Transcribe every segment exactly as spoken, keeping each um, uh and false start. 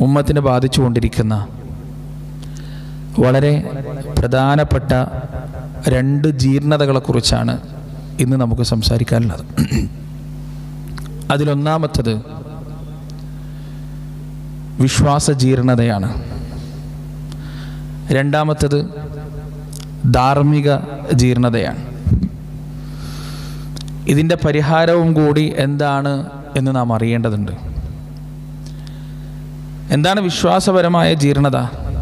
ഉമ്മത്തിനെ ബാധിച്ചുകൊണ്ടിരിക്കുന്ന വളരെ പ്രധാനപ്പെട്ട രണ്ട് ജീർണതകളെക്കുറിച്ചാണ് ഇന്ന് നമുക്ക് സംസാരിക്കാനുള്ളത്. അതിലൊന്നാമത്തത് വിശ്വാസ ജീർണതയാണ്. രണ്ടാമത്തത് ധാർമ്മിക ജീർണതയാണ്. ഇതിൻ്റെ പരിഹാരവും കൂടി എന്താണ് എന്ന് നാം അറിയേണ്ടതുണ്ട്. എന്താണ് വിശ്വാസപരമായ ജീർണത?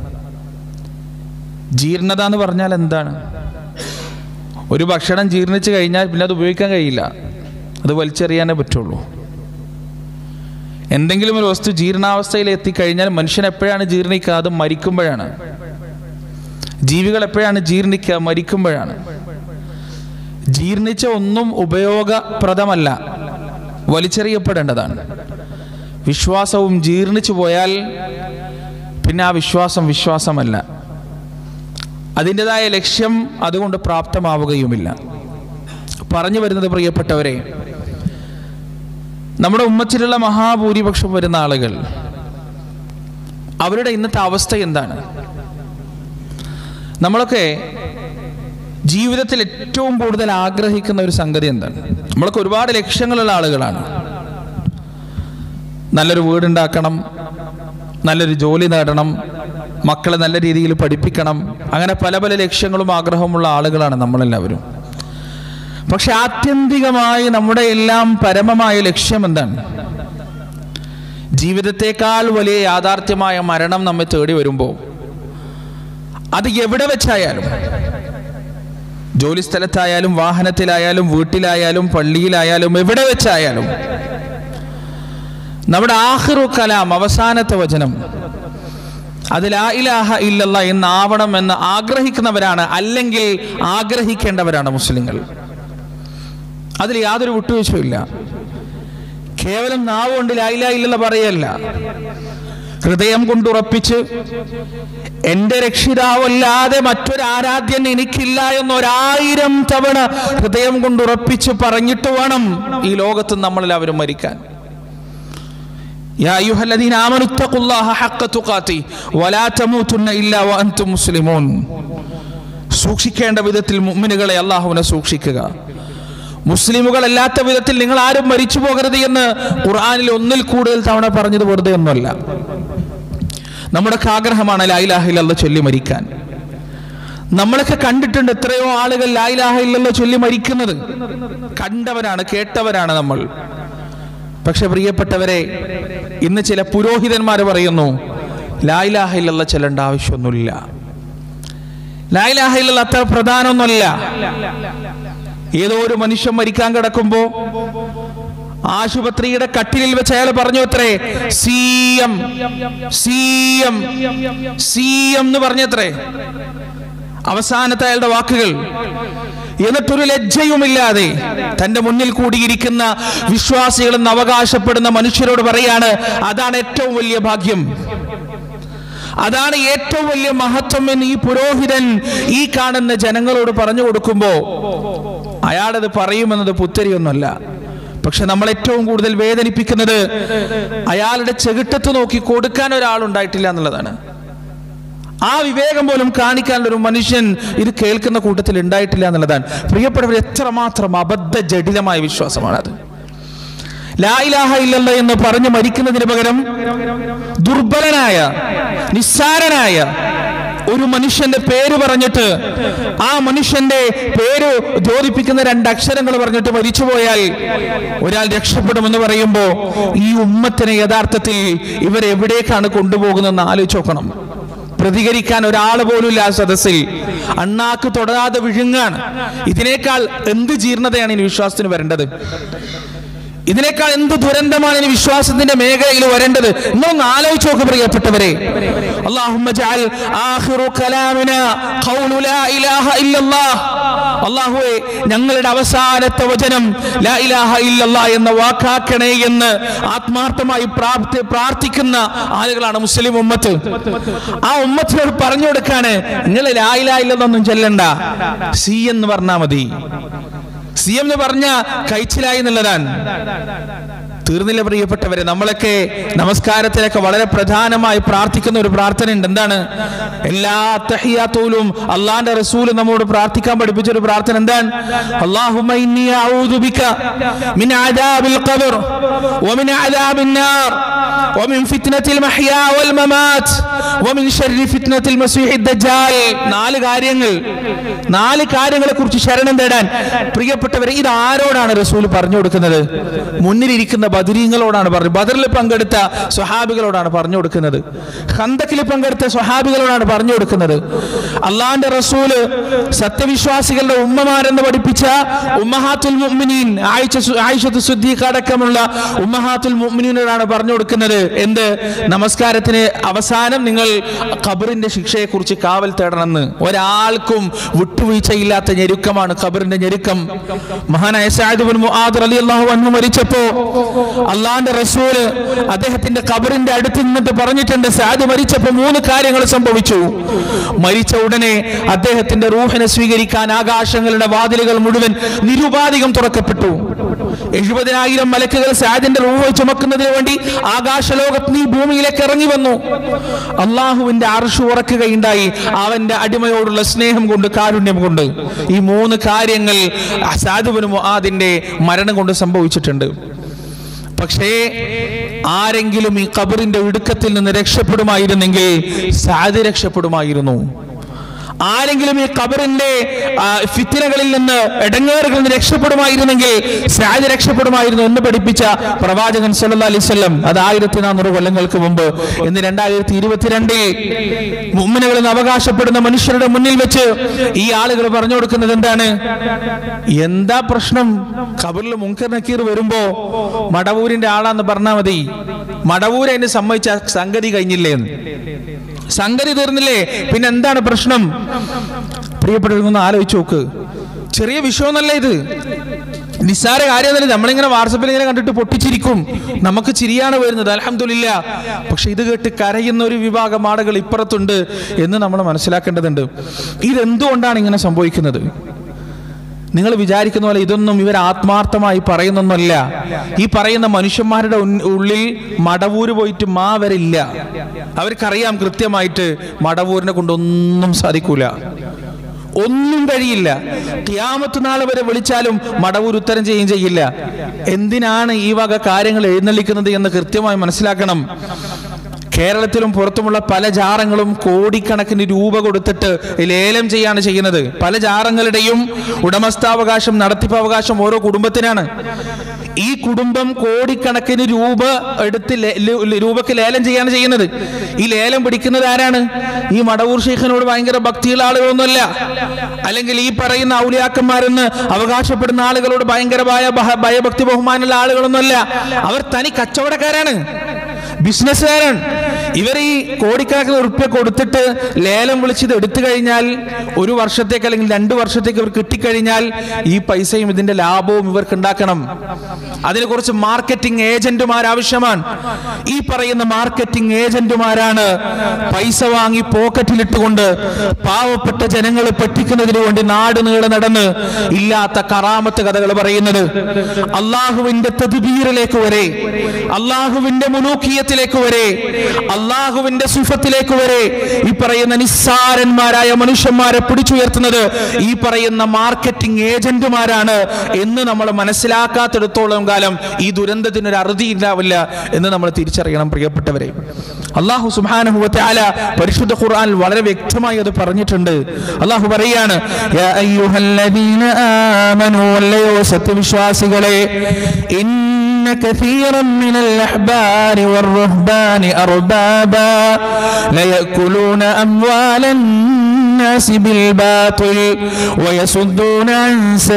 ജീർണത എന്ന് പറഞ്ഞാൽ എന്താണ്? ഒരു ഭക്ഷണം ജീർണിച്ച് കഴിഞ്ഞാൽ പിന്നെ അത് ഉപയോഗിക്കാൻ കഴിയില്ല, അത് വലിച്ചെറിയാനേ പറ്റുള്ളൂ. എന്തെങ്കിലും ഒരു വസ്തു ജീർണാവസ്ഥയിൽ എത്തിക്കഴിഞ്ഞാൽ മനുഷ്യൻ എപ്പോഴാണ് ജീർണിക്കുക? അത് മരിക്കുമ്പോഴാണ്. ജീവികൾ എപ്പോഴാണ് ജീർണിക്കുക? മരിക്കുമ്പോഴാണ്. ജീർണിച്ച ഒന്നും ഉപയോഗപ്രദമല്ല, വലിച്ചെറിയപ്പെടേണ്ടതാണ്. വിശ്വാസവും ജീർണിച്ചു പോയാൽ പിന്നെ ആ വിശ്വാസം വിശ്വാസമല്ല, അതിൻ്റെതായ ലക്ഷ്യം അതുകൊണ്ട് പ്രാപ്തമാവുകയുമില്ല. പറഞ്ഞു വരുന്നത്, പ്രിയപ്പെട്ടവരെ, നമ്മുടെ ഉമ്മത്തിലുള്ള മഹാഭൂരിപക്ഷം വരുന്ന ആളുകൾ, അവരുടെ ഇന്നത്തെ അവസ്ഥ എന്താണ്? നമ്മളൊക്കെ ജീവിതത്തിൽ ഏറ്റവും കൂടുതൽ ആഗ്രഹിക്കുന്ന ഒരു സംഗതി എന്താണ്? നമ്മളൊക്കെ ഒരുപാട് ലക്ഷ്യങ്ങളുള്ള ആളുകളാണ്. നല്ലൊരു വീടുണ്ടാക്കണം, നല്ലൊരു ജോലി നേടണം, മക്കളെ നല്ല രീതിയിൽ പഠിപ്പിക്കണം, അങ്ങനെ പല പല ലക്ഷ്യങ്ങളും ആഗ്രഹമുള്ള ആളുകളാണ് നമ്മളെല്ലാവരും. പക്ഷെ ആത്യന്തികമായി നമ്മുടെ എല്ലാം പരമമായ ലക്ഷ്യം എന്താണ്? ജീവിതത്തെക്കാൾ വലിയ യാഥാർത്ഥ്യമായ മരണം നമ്മെ തേടി വരുമ്പോൾ അത് എവിടെ വെച്ചായാലും, ജോലി സ്ഥലത്തായാലും വാഹനത്തിലായാലും വീട്ടിലായാലും പള്ളിയിലായാലും എവിടെ വെച്ചായാലും, നമ്മുടെ ആഖിറു കലാം, അവസാനത്തെ വചനം, അത് ലാ ഇലാഹ ഇല്ലല്ലാഹ് എന്നാവണം എന്ന് ആഗ്രഹിക്കുന്നവരാണ്, അല്ലെങ്കിൽ ആഗ്രഹിക്കേണ്ടവരാണ് മുസ്ലിങ്ങൾ. അതിൽ യാതൊരു വിട്ടുവീഴ്ചയില്ല. കേവലം നാവ് കൊണ്ട് ലാ ഇലാഹ ഇല്ലല്ലാഹ് പറയല്ല, ഹൃദയം കൊണ്ടുറപ്പിച്ച് എന്റെ രക്ഷിതാവല്ലാതെ മറ്റൊരു ആരാധ്യൻ എനിക്കില്ല എന്നൊരായിരം തവണ ഹൃദയം കൊണ്ടുറപ്പിച്ച് പറഞ്ഞിട്ട് വേണം ഈ ലോകത്ത് നമ്മളെല്ലാവരും മരിക്കാൻ. യാ അയ്യുഹല്ലദീന ആമനു തഖുല്ലാഹ ഹഖ്ക തുഖാതി വലാ തമൂതുന്ന ഇല്ലാ വഅൻതും മുസ്ലിമൂൻ. സൂക്ഷിക്കേണ്ട വിധത്തിൽ മുഅ്മിനുകളെ അല്ലാഹുവിനെ സൂക്ഷിക്കുക. മുസ്ലിമുകൾ അല്ലാത്ത വിധത്തിൽ നിങ്ങൾ ആരും മരിച്ചു പോകരുത് എന്ന് ഖുർആനിൽ ഒന്നിൽ കൂടുതൽ തവണ പറഞ്ഞത് വെറുതെ ഒന്നുമല്ല. നമ്മുടെ ആഗ്രഹമാണ് ലാ ഇലാഹ ഇല്ലല്ലാഹ് ചൊല്ലി മരിക്കാൻ. നമ്മളൊക്കെ കണ്ടിട്ടുണ്ട് എത്രയോ ആളുകൾ ലാ ഇലാഹ ഇല്ലല്ലാഹ് ചൊല്ലി മരിക്കുന്നത്. കണ്ടവരാണ്, കേട്ടവരാണ് നമ്മൾ. പക്ഷെ പ്രിയപ്പെട്ടവരെ, ഇന്ന് ചില പുരോഹിതന്മാർ പറയുന്നു ലാ ഇലാഹ ഇല്ലല്ലാഹ് ചൊല്ലേണ്ട ആവശ്യമൊന്നുമില്ല, ലാ ഇലാഹ ഇല്ലല്ലാഹ് അത്ര പ്രധാനമൊന്നുമല്ല. ഏതോ ഒരു മനുഷ്യൻ മരിക്കാൻ കിടക്കുമ്പോ ആശുപത്രിയുടെ കട്ടിലിൽ വെച്ച് അയാൾ പറഞ്ഞു അത്രേ, C M C M C M എന്ന് പറഞ്ഞത്രേ അവസാനത്തെ അയാളുടെ വാക്കുകൾ. എന്നിട്ടൊരു ലജ്ജയുമില്ലാതെ തന്റെ മുന്നിൽ കൂടിയിരിക്കുന്ന വിശ്വാസികളെന്ന് അവകാശപ്പെടുന്ന മനുഷ്യരോട് പറയാണ്, അതാണ് ഏറ്റവും വലിയ ഭാഗ്യം, അതാണ് ഏറ്റവും വലിയ മഹത്വം എന്ന് ഈ പുരോഹിതൻ ഈ കാണുന്ന ജനങ്ങളോട് പറഞ്ഞു കൊടുക്കുമ്പോ അയാളത് പറയുമെന്നത് പുത്തരിയൊന്നുമല്ല. പക്ഷെ നമ്മൾ ഏറ്റവും കൂടുതൽ വേദനിപ്പിക്കുന്നത് അയാളുടെ ചെകിട്ടത്ത് നോക്കി കൊടുക്കാൻ ഒരാളുണ്ടായിട്ടില്ല എന്നുള്ളതാണ്. ആ വിവേകം പോലും കാണിക്കാനുള്ളൊരു മനുഷ്യൻ ഇത് കേൾക്കുന്ന കൂട്ടത്തിൽ ഉണ്ടായിട്ടില്ല എന്നുള്ളതാണ്. പ്രിയപ്പെട്ടവർ, എത്രമാത്രം അബദ്ധ ജഡിലമായ വിശ്വാസമാണത്. ലാ ഇലാഹ ഇല്ലല്ലാഹ് എന്ന് പറഞ്ഞു മരിക്കുന്നതിന് പകരം ദുർബലനായ, നിസ്സാരനായ ഒരു മനുഷ്യന്റെ പേര് പറഞ്ഞിട്ട് ആ മനുഷ്യന്റെ പേര് ദ്യോതിപ്പിക്കുന്ന രണ്ടക്ഷരങ്ങൾ പറഞ്ഞിട്ട് മരിച്ചുപോയാൽ ഒരാൾ രക്ഷപ്പെടുമെന്ന് പറയുമ്പോ ഈ ഉമ്മത്തിനെ യഥാർത്ഥത്തിൽ ഇവരെവിടേക്കാണ് കൊണ്ടുപോകുന്നതെന്ന് ആലോചിച്ച് നോക്കണം. പ്രതികരിക്കാൻ ഒരാൾ പോലും ഇല്ല ആ സദസ്സിൽ. അണ്ണാക്ക് തൊടാതെ വിഴുങ്ങാണ്. ഇതിനേക്കാൾ എന്ത് ജീർണതയാണ് ഇനി വിശ്വാസത്തിന് വരേണ്ടത്? ഇതിനേക്കാൾ എന്ത് ദുരന്തമാണ് ഇനി വിശ്വാസത്തിന്റെ മേഖലയിൽ വരേണ്ടത്? എന്നൊന്ന് ആലോചിച്ച് നോക്ക് പ്രിയപ്പെട്ടവരെ. അല്ലാഹുമ്മ ജഅൽ ആഖിറു കലാമിനാ ഖൗലു ലാ ഇലാഹ ഇല്ലല്ലാഹ്. അല്ലാഹുവേ, ഞങ്ങളുടെ അവസാനത്തെ വചനം ലാ ഇലാഹ ഇല്ലല്ലാഹ് എന്ന വാക്കാക്കണേ എന്ന് ആത്മാർത്ഥമായി പ്രാർത്ഥിക്കുന്ന ആളുകളാണ് മുസ്ലിം ഉമ്മത്ത്. ആ ഉമ്മത്തിനോട് പറഞ്ഞു കൊടുക്കാണ്, നിങ്ങൾ ലാ ഇലാഹ ഇല്ലല്ലാഹ് ഒന്നും ചൊല്ലണ്ട, സി എന്ന് പറഞ്ഞാൽ മതി. സി എം എന്ന് പറഞ്ഞ കഴിച്ചിലായി എന്നുള്ളതാണ്. തീർന്നില്ല പ്രിയപ്പെട്ടവരെ. നമ്മളൊക്കെ നമസ്കാരത്തിലൊക്കെ വളരെ പ്രധാനമായി പ്രാർത്ഥിക്കുന്ന ഒരു പ്രാർത്ഥന ഉണ്ട്. എന്താണ്? എല്ലാ തഹിയ്യാത്തുലും അള്ളാന്റെ റസൂൽ നമ്മോട് പ്രാർത്ഥിക്കാൻ പഠിപ്പിച്ച ഒരു പ്രാർത്ഥന എന്താണ്? അല്ലാഹുമ്മ ഇന്നി അഊദു ബിക മിൻ അദാബിൽ ഖബർ വമിൻ അദാബിൻ നാർ വമിൻ ഫിത്നത്തിൽ മഹ്യാ വൽ മമാത് വമിൻ ശർരി ഫിത്നത്തിൽ മസീഹിദ് ദജ്ജാൽ. നാല് കാര്യങ്ങൾ, നാല് കാര്യങ്ങളെ കുറിച്ച് ശരണം തേടാൻ. പ്രിയപ്പെട്ടവരെ, ഇത് ആരോടാണ് റസൂൽ പറഞ്ഞു കൊടുക്കുന്നത്? മുന്നിലിരിക്കുന്ന ബദരീങ്ങളോടാണ് പറഞ്ഞു. ബദറിൽ പങ്കെടുത്ത സ്വഹാബികളോടാണ് പറഞ്ഞു കൊടുക്കുന്നത്. ഖന്തക്കിൽ പങ്കെടുത്ത സ്വഹാബികളോടാണ് പറഞ്ഞു കൊടുക്കുന്നത്. അള്ളാന്റെ റസൂല് സത്യവിശ്വാസികളുടെ ഉമ്മമാരെന്ന് പഠിപ്പിച്ച ഉമ്മഹാത്തുൽ മുഅ്മിനീൻ ആയിഷ ആയിഷത്തു സിദ്ദീഖ അടക്കമുള്ള ഉമ്മഹാത്തുൽ മുഅ്മിനീനോടാണ് പറഞ്ഞു കൊടുക്കുന്നത്. എന്ത്? നമസ്കാരത്തിന് അവസാനം നിങ്ങൾ ഖബറിന്റെ ശിക്ഷയെ കുറിച്ച് കാവൽ തേടണമെന്ന്. ഒരാൾക്കും വിട്ടുവീഴ്ചയില്ലാത്ത ഞെരുക്കമാണ് ഖബറിന്റെ ഞെരുക്കം. മഹാനായ സഅദ് ഇബ്നു മുആദ് റളിയല്ലാഹു അൻഹു മരിച്ചപ്പോ അള്ളാന്റെ റസൂല് അദ്ദേഹത്തിന്റെ ഖബറിന്റെ അടുത്ത് നിന്നിട്ട് പറഞ്ഞിട്ടുണ്ട്, സഅദ് മരിച്ചപ്പോ മൂന്ന് കാര്യങ്ങൾ സംഭവിച്ചു. മരിച്ച ഉടനെ അദ്ദേഹത്തിന്റെ റൂഹിനെ സ്വീകരിക്കാൻ ആകാശങ്ങളുടെ വാതിലുകൾ മുഴുവൻ നിരുപാധികം തുറക്കപ്പെട്ടു. എഴുപതിനായിരം മലക്കുകൾ സഅദിന്റെ റൂഹ് ചുമക്കുന്നതിന് വേണ്ടി ആകാശലോകത്ത് ഈ ഭൂമിയിലേക്ക് ഇറങ്ങി വന്നു. അള്ളാഹുവിന്റെ അർശ് ഉറക്കുകയുണ്ടായി, അവന്റെ അടിമയോടുള്ള സ്നേഹം കൊണ്ട്, കാരുണ്യം കൊണ്ട്. ഈ മൂന്ന് കാര്യങ്ങൾ സഅദ് ഇബ്നു മുആദിന്റെ മരണം കൊണ്ട് സംഭവിച്ചിട്ടുണ്ട്. പക്ഷേ ആരെങ്കിലും ഈ ഖബറിന്റെ ഇടുക്കത്തിൽ നിന്ന് രക്ഷപ്പെടുമായിരുന്നെങ്കിൽ സഅദ് രക്ഷപ്പെടുമായിരുന്നു. ആരെങ്കിലും ഈ ഖബറിന്റെ ഫിത്നകളിൽ നിന്ന്, ഇടങ്ങേറുകളിൽ നിന്ന് രക്ഷപ്പെടുമായിരുന്നെങ്കിൽ സഅദ് രക്ഷപ്പെടുമായിരുന്നു എന്ന് പഠിപ്പിച്ച പ്രവാചകൻ സല്ലല്ലാഹു അലൈഹി വസല്ലം. അത് ആയിരത്തി നാനൂറ് കൊല്ലങ്ങൾക്ക് മുമ്പ്. ഇന്ന് രണ്ടായിരത്തി ഇരുപത്തിരണ്ടിൽ മുഅ്മിനുകളെന്ന് അവകാശപ്പെടുന്ന മനുഷ്യരുടെ മുന്നിൽ വെച്ച് ഈ ആളുകൾ പറഞ്ഞു കൊടുക്കുന്നത് എന്താണ്? എന്താ പ്രശ്നം? ഖബറിൽ മുൻകർ നക്കീർ വരുമ്പോ മടവൂരിന്റെ ആളാന്ന് പറഞ്ഞാൽ മതി. മടവൂർ അതിന് സമ്മതിച്ച സംഗതി കഴിഞ്ഞില്ലേ? സംഗതി തീർന്നില്ലേ? പിന്നെ എന്താണ് പ്രശ്നം? പ്രിയപ്പെട്ടവരൊന്ന് ആലോചിച്ച് നോക്ക്. ചെറിയ വിഷയമൊന്നല്ല ഇത്, നിസ്സാര കാര്യമൊന്നുമില്ല. നമ്മളിങ്ങനെ വാട്സപ്പിൽ ഇങ്ങനെ കണ്ടിട്ട് പൊട്ടിച്ചിരിക്കും, നമുക്ക് ചിരിയാണ് വരുന്നത്, അൽഹംദുലില്ലാ. പക്ഷെ ഇത് കേട്ട് കരയുന്ന ഒരു വിഭാഗം ആളുകൾ ഇപ്പുറത്തുണ്ട് എന്ന് നമ്മൾ മനസ്സിലാക്കേണ്ടതുണ്ട്. ഇതെന്തുകൊണ്ടാണ് ഇങ്ങനെ സംഭവിക്കുന്നത്? നിങ്ങൾ വിചാരിക്കുന്ന പോലെ ഇതൊന്നും ഇവർ ആത്മാർത്ഥമായി പറയുന്നൊന്നുമല്ല. ഈ പറയുന്ന മനുഷ്യന്മാരുടെ ഉള്ളിൽ മടവൂര് പോയിട്ട് മാ വരില്ല. അവർക്കറിയാം കൃത്യമായിട്ട് മടവൂരിനെ കൊണ്ടൊന്നും സാധിക്കൂല, ഒന്നും കഴിയില്ല. ഖിയാമത്ത് നാൾ വരെ വിളിച്ചാലും മടവൂർ ഉത്തരം ചെയ്യുകയും ചെയ്യില്ല. എന്തിനാണ് ഈ വക കാര്യങ്ങൾ എഴുന്നള്ളിക്കുന്നത് എന്ന് കൃത്യമായി മനസ്സിലാക്കണം. കേരളത്തിലും പുറത്തുമുള്ള പല ജാറങ്ങളും കോടിക്കണക്കിന് രൂപ കൊടുത്തിട്ട് ലേലം ചെയ്യാണ് ചെയ്യുന്നത്. പല ജാറങ്ങളുടെയും ഉടമസ്ഥാവകാശം, നടത്തിപ്പവകാശം ഓരോ കുടുംബത്തിനാണ്. ഈ കുടുംബം കോടിക്കണക്കിന് രൂപ എടുത്ത് രൂപക്ക് ലേലം ചെയ്യാണ് ചെയ്യുന്നത്. ഈ ലേലം പിടിക്കുന്നത് ആരാണ്? ഈ മടവൂർ ശൈഖിനോട് ഭയങ്കര ഭക്തിയുള്ള ആളുകളൊന്നുമല്ല, അല്ലെങ്കിൽ ഈ പറയുന്ന ഔലിയാക്കന്മാരെന്ന് അവകാശപ്പെടുന്ന ആളുകളോട് ഭയങ്കരമായ ഭയഭക്തി ബഹുമാനമുള്ള ആളുകളൊന്നുമല്ല. അവർ തനി കച്ചവടക്കാരാണ്, ബിസിനസ്സുകാരാണ്. ഇവർ ഈ കോടിക്കണക്കിന് ഉറുപ്പ്യ കൊടുത്തിട്ട് ലേലം വിളിച്ചത് എടുത്തു കഴിഞ്ഞാൽ ഒരു വർഷത്തേക്ക് അല്ലെങ്കിൽ രണ്ടു വർഷത്തേക്ക് ഇവർ കിട്ടിക്കഴിഞ്ഞാൽ ഈ പൈസയും ഇതിന്റെ ലാഭവും ഇവർക്ക് ഉണ്ടാക്കണം. അതിന് കുറച്ച് മാർക്കറ്റിംഗ് ഏജന്റുമാർ ആവശ്യമാണ്. ഈ പറയുന്ന മാർക്കറ്റിംഗ് ഏജന്റുമാരാണ് പൈസ വാങ്ങി പോക്കറ്റിലിട്ടുകൊണ്ട് പാവപ്പെട്ട ജനങ്ങളെ പറ്റിക്കുന്നതിന് വേണ്ടി നാട് നീളെ നടന്ന് ഇല്ലാത്ത കറാമത്ത് കഥകൾ പറയുന്നത്. അള്ളാഹുവിന്റെ തദ്ബീറിലേക്ക് വരെ, അള്ളാഹുവിന്റെ മുനൂക്കിയത്തിലേക്ക് വരെ, അള്ളാഹുവിന്റെ സുഫത്തിലേക്ക് വരെ ഈ പറയുന്ന നിസ്സാരന്മാരായ മനുഷ്യന്മാരെ പിടിച്ചുയർത്തുന്നത് ഈ പറയുന്ന മാർക്കറ്റിംഗ് ഏജന്റുമാരാണ് എന്ന് നമ്മൾ മനസ്സിലാക്കാത്തിടത്തോളം കാലം ഈ ദുരന്തത്തിനൊരു അറുതി ഉണ്ടാവില്ല എന്ന് നമ്മൾ തിരിച്ചറിയണം പ്രിയപ്പെട്ടവരെ. അള്ളാഹു സുബ്ഹാനഹു വ തആല പരിശുദ്ധ ഖുർആനിൽ വളരെ വ്യക്തമായി അത് പറഞ്ഞിട്ടുണ്ട്. അള്ളാഹു പറയാണ്, യാ അയ്യുഹല്ലദീന ആമനൂ, അല്ലയോ സത്യവിശ്വാസികളെ, ഇന്ന കസീറൻ മിനൽ അഹ്ബാരി വർ-റുഹ്ബാനി അർബാബാ ലയഅകുലൂന അംവാലൻ നാസി ബിൽ ബാതിൽ വയസുദ്ദൂന അൻ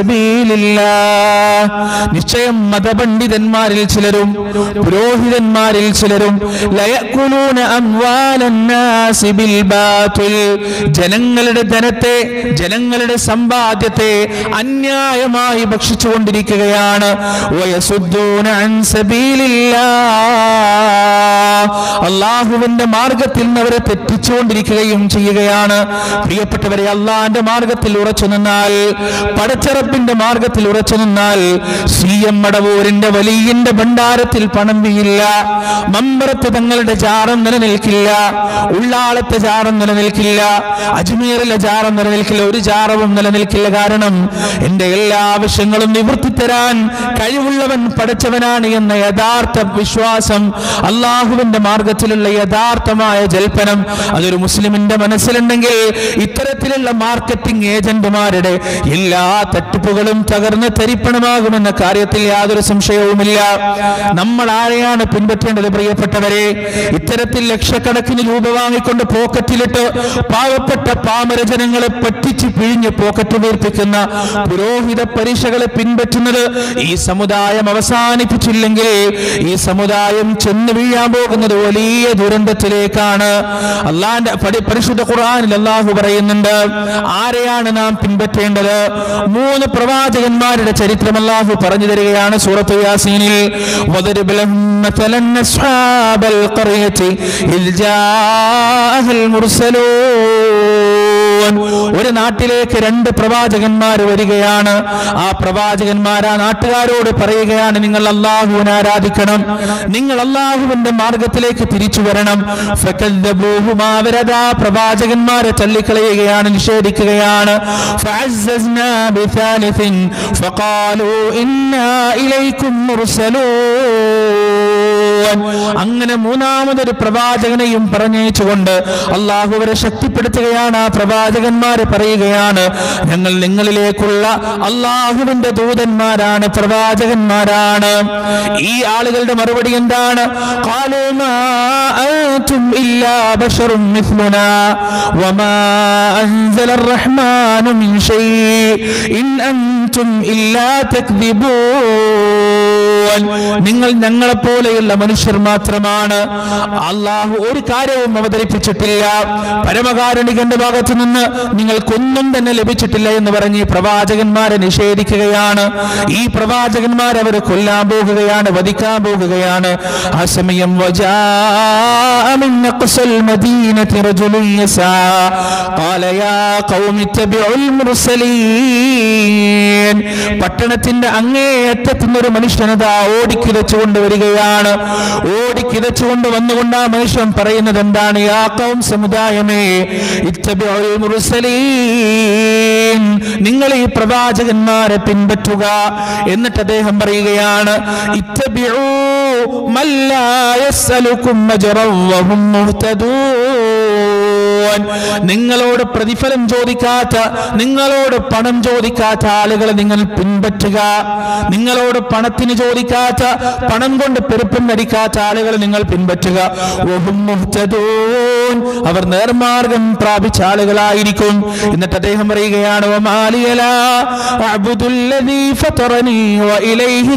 സബീലില്ലാഹ്. നിശ്ചയം മതപണ്ഡിതന്മാരിൽ ചിലരും പുരോഹിതന്മാരിൽ ചിലരും ലയഅകുലൂന അംവാലൻ നാസി ബിൽ ബാതിൽ, ജനങ്ങളുടെ ധനത്തെ, ജനങ്ങളുടെ സമ്പാദ്യത്തെ അന്യായമായി ഭക്ഷിച്ചുകൊണ്ടിരിക്കുകയാണ്. വയസുദ്ദൂന അൻ സബീലില്ലാഹ്, അല്ലാഹുവിന്റെ മാർഗ്ഗത്തിൽ നിന്ന് അവരെ തെറ്റിച്ചുകൊണ്ടിരിക്കുകയും ചെയ്യുകയാണ്. പ്രിയപ്പെട്ടവരെ, അള്ളാന്റെ മാർഗത്തിൽ ഉറച്ചു നിന്നാൽ, പടച്ചറപ്പിന്റെ മാർഗത്തിൽ ഉറച്ചു നിന്നാൽ സി എം മടവൂരിന്റെ വലിയന്റെ ഭണ്ഡാരത്തിൽ പണം വീഴില്ല, മമ്പറത്ത് തങ്ങളുടെ ചാരം നിലനിൽക്കില്ല, ഉള്ളാളത്തെ ചാരം നിലനിൽക്കില്ല, അജ്മീറിലെ ചാരം നിലനിൽക്കില്ല, ഒരു ചാറവും നിലനിൽക്കില്ല. കാരണം എന്റെ എല്ലാ ആവശ്യങ്ങളും നിവൃത്തി തരാൻ കഴിവുള്ളവൻ പടച്ചവനാണ് എന്ന യഥാർത്ഥ വിശ്വാസം, അള്ളാഹുവിന്റെ മാർഗത്തിലുള്ള യഥാർത്ഥമായ ജൽപ്പനം അതൊരു മുസ്ലിമിന്റെ മനസ്സിലുണ്ടെങ്കിൽ ഇത്തരത്തിലുള്ള മാർക്കറ്റിംഗ് ഏജന്റുമാരുടെ എല്ലാ തട്ടിപ്പുകളും തകർന്ന് തരിപ്പണമാകുമെന്ന കാര്യത്തിൽ യാതൊരു സംശയവുമില്ല. നമ്മൾ ആരെയാണ് പിൻപറ്റേണ്ടത് പ്രിയപ്പെട്ടവരെ? ഇത്തരത്തിൽ ലക്ഷക്കണക്കിന് രൂപ വാങ്ങിക്കൊണ്ട് പോക്കറ്റിലിട്ട് പാവപ്പെട്ട പാമര ജനങ്ങളെ പറ്റിച്ച് പിഴിഞ്ഞ് പോക്കറ്റ് വീർപ്പിക്കുന്ന പുരോഹിത പരീക്ഷകളെ പിൻപറ്റുന്നത് ഈ സമുദായം അവസാനിപ്പിച്ചില്ലെങ്കിൽ ഈ സമുദായം ചെന്ന് വീഴാൻ പോകുന്നത് വലിയ ദുരന്തത്തിലേക്കാണ്. അള്ളാന്റെ പരിശുദ്ധ ഖുർആനിൽ അല്ലാഹു പറയുന്നുണ്ട്, ആരെയാണ് നാം പിൻപറ്റേണ്ടത്? മൂന്ന് പ്രവാചകന്മാരുടെ ചരിത്രം അല്ലാഹു പറഞ്ഞു തരികയാണ് സൂറത്ത് യാസീനിൽ. വദരിബ് ലഹും മസലൻ അസ്ഹാബൽ ഖറിയതി ഇദ് ജാഅൽ മുർസലൂൻ. ഒരു നാട്ടിലേക്ക് രണ്ട് പ്രവാചകന്മാർ വരികയാണ്. ആ പ്രവാചകന്മാർ ആ നാട്ടുകാരോട് പറയുകയാണ്, നിങ്ങൾ അല്ലാഹുവിനെ ആരാധിക്കണം, നിങ്ങൾ അല്ലാഹുവിന്റെ മാർഗത്തിലേക്ക് തിരിച്ചു വരണം. ഫകദ്ദബൂഹുമാ, അവരതാ പ്രവാചകന്മാരെ തള്ളിക്കളയുകയാണ്, നിഷേധിക്കുകയാണ്. ഫഅസ്സസ്നാ ബിസാലിസിൻ ഫഖാലൂ ഇന്നാ ഇലൈക്കും മുർസലൂൻ. അങ്ങനെ മൂന്നാമതൊരു പ്രവാചകനെയും പറഞ്ഞയച്ചുകൊണ്ട് അള്ളാഹു അവരെ ശക്തിപ്പെടുത്തുകയാണ്. ആ പ്രവാചകന്മാരെ പറയുകയാണ്, ഞങ്ങൾ നിങ്ങളിലേക്കുള്ള അള്ളാഹുവിന്റെ ദൂതന്മാരാണ്, പ്രവാചകന്മാരാണ്. ഈ ആളുകളുടെ മറുപടി എന്താണ്? ഖാലൂ മാ അൻതും ഇല്ലാ ബശറുൻ മിസ്ലുനാ വമാ അൻസലർ റഹ്മാനു മിൻ ശൈഇ ഇൻ അൻതും ഇല്ലാ തക്ദിബൂൻ. നിങ്ങൾ ഞങ്ങളെപ്പോലെയുള്ള മനുഷ്യർ മാത്രമാണ്, അള്ളാഹു ഒരു കാര്യവും അവതരിപ്പിച്ചിട്ടില്ല, പരമകാരുണികന്റെ ഭാഗത്തു നിന്ന് നിങ്ങൾക്കൊന്നും തന്നെ ലഭിച്ചിട്ടില്ല എന്ന് പറഞ്ഞ് ഈ പ്രവാചകന്മാരെ നിഷേധിക്കുകയാണ്. ഈ പ്രവാചകന്മാരെ അവർ കൊല്ലാൻ പോകുകയാണ്, വധിക്കാൻ പോകുകയാണ്. ആ സമയം വജാഅ മിൻ അഖ്സൽ മദീനതി റജുലുൻ യസാ ഖാല യാ ഖൗമി ഇത്തബിഉൽ മുർസലീൻ. പട്ടണത്തിന്റെ അങ്ങേയറ്റത്തു നിന്നൊരു മനുഷ്യനതാ ഓടിക്കിതച്ചുകൊണ്ട് വരികയാണ്. ഓടിക്കിതച്ചുകൊണ്ട് വന്നുകൊണ്ട് ആ മനുഷ്യൻ പറയുന്നത് എന്താണ്? യാ ഖൗം, സമുദായമേ, ഇത്തബിഉൽ മുർസലീൻ, നിങ്ങൾ ഈ പ്രവാചകന്മാരെ പിൻപറ്റുക. എന്നിട്ട് അദ്ദേഹം പറയുകയാണ്, ഇത്തബിഉ മൻ ലാ യസ്അലുകും അജ്റൻ വഹും മുഹ്തദൂൻ. നിങ്ങളോട് പ്രതിഫലം ചോദിക്കാത്ത, നിങ്ങളോട് പണം ചോദിക്കാത്ത ആളുകളെ നിങ്ങൾ പിൻപറ്റുക. നിങ്ങളോട് പണത്തിന് ചോദിക്കാത്ത, പണം കൊണ്ട് പെരുപ്പം നടിക്കാത്ത ആളുകളെ നിങ്ങൾ പിൻപറ്റുക. വഹും മുഹ്തദൂൻ, അവർ നേർമാർഗം പ്രാപിച്ച ആളുകളായിരിക്കും. എന്നിട്ട് അദ്ദേഹം പറയുകയാണ്, വമാലിയ ലാ അഅ്ബുദുല്ലദീ ഫതറനീ വഇലൈഹി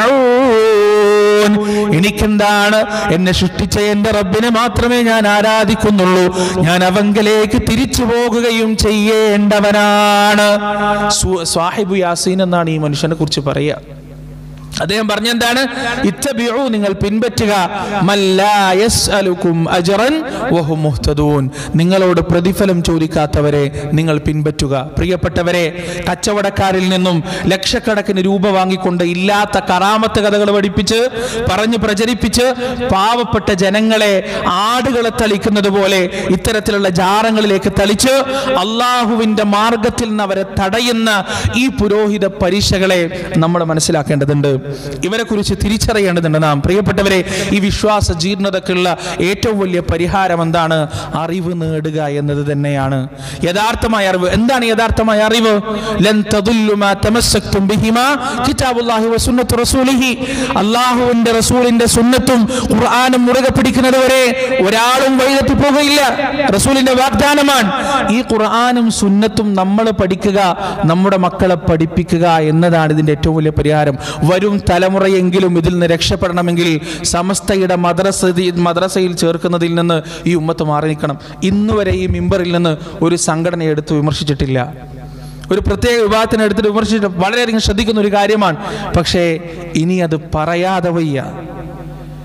തുർജഊൻ. എനിക്കെന്താണ്? എന്നെ സൃഷ്ടിച്ച എന്റെ റബ്ബിനെ മാത്രമേ ഞാൻ ആരാധിക്കുന്നുള്ളൂ, ഞാൻ അവങ്കലേക്ക് തിരിച്ചു പോകുകയും ചെയ്യേണ്ടവനാണ്. സാഹിബു യാസീൻ എന്നാണ് ഈ മനുഷ്യനെ കുറിച്ച് പറയുക. അദ്ദേഹം പറഞ്ഞെന്താണ്? ഇത്തബിഉ, നിങ്ങൾ പിൻപറ്റുക, മല്ലാ യസ്അലുകും അജ്റൻ വഹും മുഹ്തദൂൻ, നിങ്ങളോട് പ്രതിഫലം ചോദിക്കാത്തവരെ നിങ്ങൾ പിൻപറ്റുക. പ്രിയപ്പെട്ടവരെ, കച്ചവടക്കാരിൽ നിന്നും ലക്ഷക്കണക്കിന് രൂപ വാങ്ങിക്കൊണ്ട് ഇല്ലാത്ത കറാമത്ത് കഥകൾ പഠിപ്പിച്ച് പറഞ്ഞ് പ്രചരിപ്പിച്ച് പാവപ്പെട്ട ജനങ്ങളെ ആടുകളെ തളിക്കുന്നത് പോലെ ഇത്തരത്തിലുള്ള ജാറങ്ങളിലേക്ക് തളിച്ച് അള്ളാഹുവിന്റെ മാർഗത്തിൽ നിന്ന് അവരെ തടയുന്ന ഈ പുരോഹിത പരീക്ഷകളെ നമ്മൾ മനസ്സിലാക്കേണ്ടതുണ്ട്. ഇവരെ കുറിച്ച് തിരിച്ചറിയേണ്ടതുണ്ട് നാം. പ്രിയപ്പെട്ടവരെ, ഈ വിശ്വാസ ജീർണതക്കുള്ള ഏറ്റവും വലിയ പരിഹാരം എന്താണ്? അറിവ് നേടുക എന്നത് തന്നെയാണ് യഥാർത്ഥമായ അറിവ്. എന്താണ് യഥാർത്ഥമായ അറിവ്? ലൻ തദുല്ലു മാ തമസ്സക്തും ബിഹിമാ കിതാബുല്ലാഹി വസുന്നത്തു റസൂലിഹി. അല്ലാഹുവിന്റെ റസൂലിന്റെ സുന്നത്തും ഖുർആനും മുറുകെ പിടിക്കുന്നത് വരെ ഒരാളും വഴിതെറ്റി പോകുകയില്ല. റസൂലിന്റെ വാഗ്ദാനമാണ്. ഈ ഖുർആനും സുന്നത്തും നമ്മൾ പഠിക്കുക, നമ്മുടെ മക്കളെ പഠിപ്പിക്കുക എന്നതാണ് ഇതിന്റെ ഏറ്റവും വലിയ പരിഹാരം. വരും തലമുറയെങ്കിലും ഇതിൽ നിന്ന് രക്ഷപ്പെടണമെങ്കിൽ സമസ്തയുടെ മദ്രസ മദ്രസയിൽ ചേർക്കുന്നതിൽ നിന്ന് ഈ ഉമ്മത്ത് മാറി നിൽക്കണം. ഇന്നുവരെ ഈ മിമ്പറിൽ നിന്ന് ഒരു സംഘടന എടുത്ത് വിമർശിച്ചിട്ടില്ല, ഒരു പ്രത്യേക വിഭാഗത്തിനെ എടുത്തിട്ട് വിമർശിച്ചിട്ട് വളരെയധികം ശ്രദ്ധിക്കുന്ന ഒരു കാര്യമാണ്. പക്ഷേ ഇനി അത് പറയാതെ വയ്യ.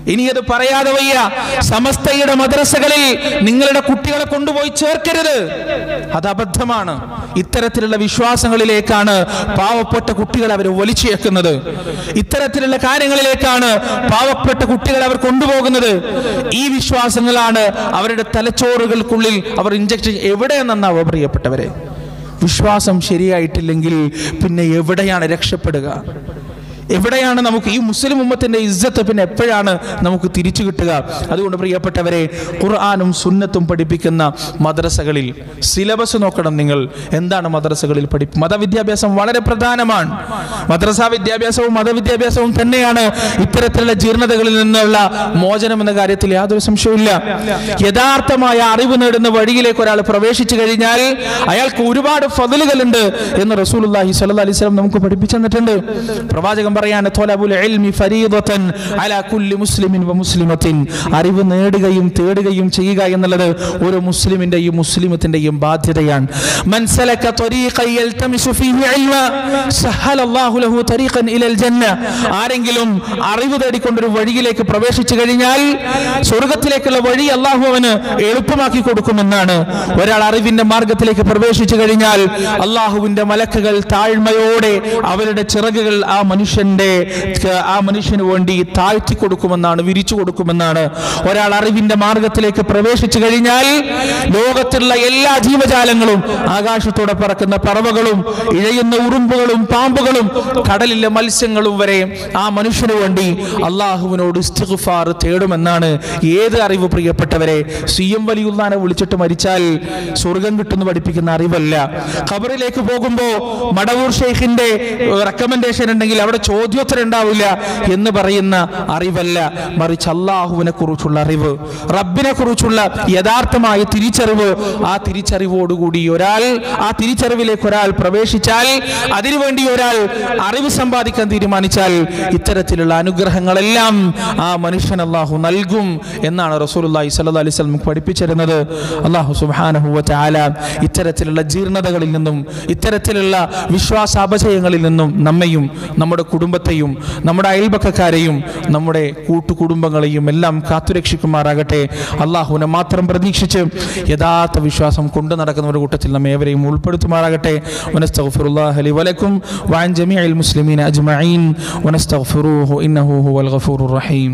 ഇനി അത് പറയാതെ വയ്യ. സമസ്തയുടെ മദ്രസകളിൽ നിങ്ങളുടെ കുട്ടികളെ കൊണ്ടുപോയി ചേർക്കരുത്, അത് അബദ്ധമാണ്. ഇത്തരത്തിലുള്ള വിശ്വാസങ്ങളിലേക്കാണ് പാവപ്പെട്ട കുട്ടികൾ അവർ വലിച്ചേക്കുന്നത്. ഇത്തരത്തിലുള്ള കാര്യങ്ങളിലേക്കാണ് പാവപ്പെട്ട കുട്ടികൾ അവർ കൊണ്ടുപോകുന്നത്. ഈ വിശ്വാസങ്ങളാണ് അവരുടെ തലച്ചോറുകൾക്കുള്ളിൽ അവർ ഇഞ്ചക്ട്. എവിടെയെന്നാവോ പ്രിയപ്പെട്ടവരെ? വിശ്വാസം ശരിയായിട്ടില്ലെങ്കിൽ പിന്നെ എവിടെയാണ് രക്ഷപ്പെടുക? എവിടെയാണ് നമുക്ക് ഈ മുസ്ലിം ഉമ്മത്തിന്റെ ഇസ്സത്ത് പിന്നെ എപ്പോഴാണ് നമുക്ക് തിരിച്ചു കിട്ടുക? അതുകൊണ്ട് പ്രിയപ്പെട്ടവരെ, ഖുർആനും സുന്നത്തും പഠിപ്പിക്കുന്ന മദ്രസകളിൽ സിലബസ് നോക്കണം നിങ്ങൾ. എന്താണ് മദ്രസകളിൽ പഠി മതവിദ്യാഭ്യാസം വളരെ പ്രധാനമാണ്. മദ്രസ വിദ്യാഭ്യാസവും മതവിദ്യാഭ്യാസവും തന്നെയാണ് ഇത്തരത്തിലുള്ള ജീർണതകളിൽ നിന്നുള്ള മോചനം എന്ന കാര്യത്തിൽ യാതൊരു സംശയവുമില്ല. യഥാർത്ഥമായ അറിവ് നേടുന്ന വഴിയിലേക്ക് ഒരാൾ പ്രവേശിച്ചു കഴിഞ്ഞാൽ അയാൾക്ക് ഒരുപാട് ഫضലുകളുണ്ട് എന്ന് റസൂലുള്ളാഹി സ്വല്ലല്ലാഹി അലൈഹി വസല്ലം നമുക്ക് പഠിപ്പിച്ചു തന്നിട്ടുണ്ട്. പ്രവാചകൻ പറയാണ്, ത്വലബുൽ ഇൽമി ഫരീദതൻ അലാ കുല്ലി മുസ്ലിമിൻ വ മുസ്ലിമത്തിൻ. അറിവ് നേടുകയും തേടുകയും ചെയ്യുക എന്നുള്ളത് ഒരു മുസ്ലിമിന്റെയും മുസ്ലിമത്തിന്റെയും ബാധ്യതയാണ്. മൻ സലക ത്വരീഖൻ യൽതമിസു ഫീഹി ഇൽമ സഹലല്ലാഹു ലഹു തരീഖൻ ഇലൽ ജന്ന. ആരെങ്കിലും അറിവ് തേടിക്കൊണ്ടൊരു വഴിയിലേക്ക് പ്രവേശിച്ചു കഴിഞ്ഞാൽ സ്വർഗ്ഗത്തിലേക്കുള്ള വഴി അല്ലാഹു അവന് എളുപ്പമാക്കി കൊടുക്കുമെന്നാണ്. ഒരാൾ അറിവിന്റെ മാർഗത്തിലേക്ക് പ്രവേശിച്ചു കഴിഞ്ഞാൽ അല്ലാഹുവിന്റെ മലക്കുകൾ താഴ്മയോടെ അവരുടെ ചിറകുകൾ ആ മനുഷ്യൻ ആ മനുഷ്യന് വേണ്ടി താഴ്ത്തി കൊടുക്കുമെന്നാണ്, വിരിച്ചു കൊടുക്കുമെന്നാണ്. ഒരാൾ അറിവിന്റെ മാർഗത്തിലേക്ക് പ്രവേശിച്ചു കഴിഞ്ഞാൽ ലോകത്തുള്ള എല്ലാ ജീവജാലങ്ങളും, ആകാശത്തോടെ പറക്കുന്ന പറവകളും ഇഴയുന്ന ഉറുമ്പുകളും പാമ്പുകളും കടലിലെ മത്സ്യങ്ങളും വരെ ആ മനുഷ്യന് വേണ്ടി അള്ളാഹുവിനോട് ഇസ്തിഗ്ഫാർ തേടുമെന്നാണ്. ഏത് അറിവ് പ്രിയപ്പെട്ടവരെ? സി എം വലിയുള്ളാനെ വിളിച്ചിട്ട് മരിച്ചാൽ സ്വർഗം കിട്ടുന്നു പഠിപ്പിക്കുന്ന അറിവല്ല. ഖബറിലേക്ക് പോകുമ്പോ മടവൂർ ഷെയ്ഖിന്റെ റെക്കമെൻഡേഷൻ ഉണ്ടെങ്കിൽ അവിടെ ചോദ്യോത്തരം ഉണ്ടാവില്ല എന്ന് പറയുന്ന അറിവല്ല, മറിച്ച് അള്ളാഹുവിനെ കുറിച്ചുള്ള അറിവ്, റബ്ബിനെ കുറിച്ചുള്ള യഥാർത്ഥമായ തിരിച്ചറിവ്. ആ തിരിച്ചറിവോടുകൂടി ഒരാൾ ആ തിരിച്ചറിവിലേക്ക് ഒരാൾ പ്രവേശിച്ചാൽ, അതിനുവേണ്ടി ഒരാൾ അറിവ് സമ്പാദിക്കാൻ തീരുമാനിച്ചാൽ ഇത്തരത്തിലുള്ള അനുഗ്രഹങ്ങളെല്ലാം ആ മനുഷ്യൻ അള്ളാഹു നൽകും എന്നാണ് റസൂലുള്ളാഹി സ്വല്ലല്ലാഹി അലൈഹി വസല്ലം പഠിപ്പിച്ചിരുന്നത്. അള്ളാഹു സുബ്ഹാനഹു വ തആല ഇത്തരത്തിലുള്ള ജീർണതകളിൽ നിന്നും ഇത്തരത്തിലുള്ള വിശ്വാസാപചയങ്ങളിൽ നിന്നും നമ്മയും നമ്മുടെ കുടുംബത്തെയും നമ്മുടെ അയൽപക്കക്കാരെയും നമ്മുടെ കൂട്ടുകുടുംബങ്ങളെയും എല്ലാം കാത്തുരക്ഷിക്കുമാറാകട്ടെ. അള്ളാഹുവിനെ മാത്രം പ്രതീക്ഷിച്ച് യഥാർത്ഥ വിശ്വാസം കൊണ്ടു നടക്കുന്നവരുടെ കൂട്ടത്തിൽ നമ്മെ ഏവരെയും ഉൾപ്പെടുത്തുമാറാകട്ടെ. വനസ്തഗ്ഫിറുല്ലാഹ ലി വലക്കും വഅൻ ജമീഇൽ മുസ്ലിമീന അജ്മഈൻ വനസ്തഗ്ഫിറൂഹു ഇന്നഹു ഹുവൽ ഗഫൂറുർ റഹീം.